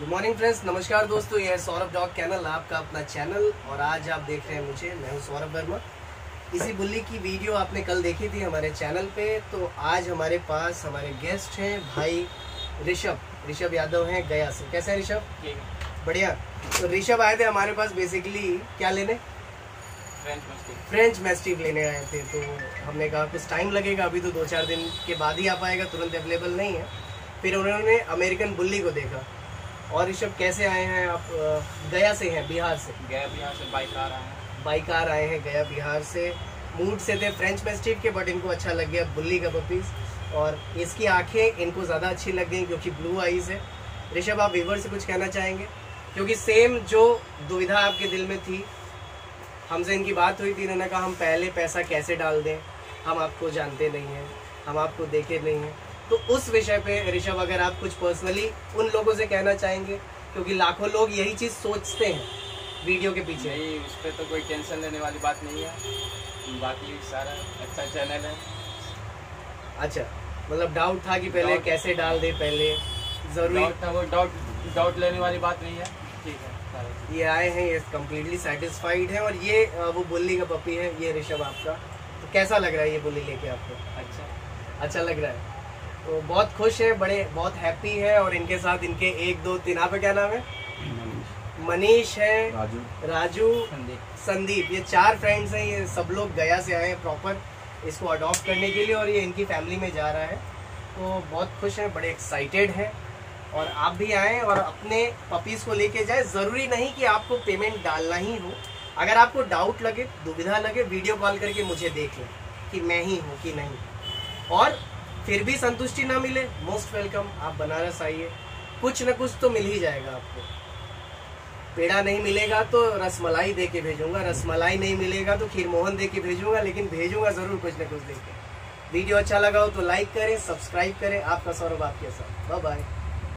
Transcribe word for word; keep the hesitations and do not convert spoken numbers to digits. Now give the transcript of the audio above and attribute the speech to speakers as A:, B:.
A: Good morning friends, नमस्कार दोस्तों, यह है सौरभ डॉग कैनल, आपका अपना चैनल। और आज आप देख रहे हैं मुझे, मैं हूं सौरभ वर्मा। इसी बुल्ली की वीडियो आपने कल देखी थी हमारे चैनल पे। तो आज हमारे पास हमारे गेस्ट हैं भाई ऋषभ ऋषभ यादव हैं गया से। कैसे हैं ऋषभ? बढ़िया। तो ऋषभ आए थे हमारे पास बेसिकली क्या लेने? फ्रेंच मैस्टिफ लेने आए थे। तो हमने कहा कुछ टाइम लगेगा, अभी तो दो चार दिन के बाद ही आ पाएगा, तुरंत अवेलेबल नहीं है। फिर उन्होंने अमेरिकन बुल्ली को देखा। और ऋषभ कैसे आए हैं आप? गया से हैं, बिहार से?
B: गया बिहार से बाइक कार आए हैं।
A: बाइक कार आए हैं गया बिहार से। मूड से थे फ्रेंच मैस्टिफ के, बट इनको अच्छा लग गया बुल्ली का पपीज। और इसकी आंखें इनको ज़्यादा अच्छी लग गई क्योंकि ब्लू आईज है। ऋषभ, आप व्यूअर से कुछ कहना चाहेंगे? क्योंकि सेम जो दुविधा आपके दिल में थी, हमसे इनकी बात हुई थी, इन्होंने कहा हम पहले पैसा कैसे डाल दें, हम आपको जानते नहीं हैं, हम आपको देखे नहीं हैं। तो उस विषय पे ऋषभ, अगर आप कुछ पर्सनली उन लोगों से कहना चाहेंगे, क्योंकि लाखों लोग यही चीज़ सोचते हैं वीडियो के पीछे।
B: नहीं, उस पर तो कोई टेंशन लेने वाली बात नहीं है, बाकी सारा अच्छा चैनल है।
A: अच्छा, मतलब डाउट था कि पहले कैसे डाल दे, पहले जरूरी
B: डाउट था, वो डाउट डाउट लेने वाली बात नहीं है। ठीक है,
A: ये आए हैं, ये कम्प्लीटली सेटिस्फाइड है। और ये वो बुल्ली का पपी है, ये ऋषभ आपका। तो कैसा लग रहा है ये बुल्ली लेके आपको?
B: अच्छा
A: अच्छा लग रहा है। तो बहुत खुश है, बड़े बहुत हैप्पी है। और इनके साथ इनके एक दो तीन, आपका क्या नाम है? मनीष है,
B: राजू
A: राजू
B: संदीप
A: संदीप ये चार फ्रेंड्स हैं। ये सब लोग गया से आए हैं प्रॉपर इसको अडॉप्ट करने के लिए, और ये इनकी फैमिली में जा रहा है। तो बहुत खुश हैं, बड़े एक्साइटेड हैं। और आप भी आएँ और अपने पपीज़ को लेके जाए। ज़रूरी नहीं कि आपको पेमेंट डालना ही हो। अगर आपको डाउट लगे, दुविधा लगे, वीडियो कॉल करके मुझे देख लें कि मैं ही हूँ कि नहीं। और फिर भी संतुष्टि ना मिले, मोस्ट वेलकम, आप बनारस आइए, कुछ न कुछ तो मिल ही जाएगा आपको। पेड़ा नहीं मिलेगा तो रसमलाई दे के भेजूंगा, रसमलाई नहीं मिलेगा तो खीर मोहन दे के भेजूंगा, लेकिन भेजूंगा जरूर कुछ न कुछ दे के। वीडियो अच्छा लगा हो तो लाइक करें, सब्सक्राइब करें। आपका सौरभ आपके साथ। Bye bye.